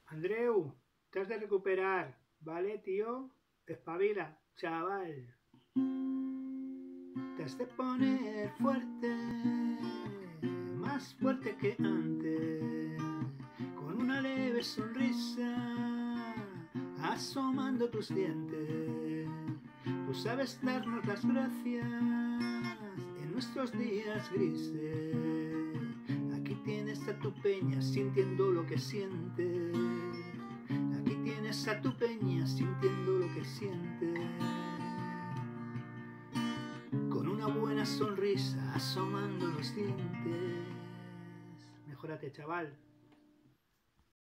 Andreu, te has de recuperar, ¿vale, tío? Espabila, chaval. Te has de poner fuerte, más fuerte que antes, con una leve sonrisa asomando tus dientes. Tú sabes darnos las gracias en nuestros días grises. Aquí tienes a tu peña sintiendo lo que siente. Aquí tienes a tu peña sintiendo lo que siente. Con una buena sonrisa asomando los dientes. Mejórate, chaval.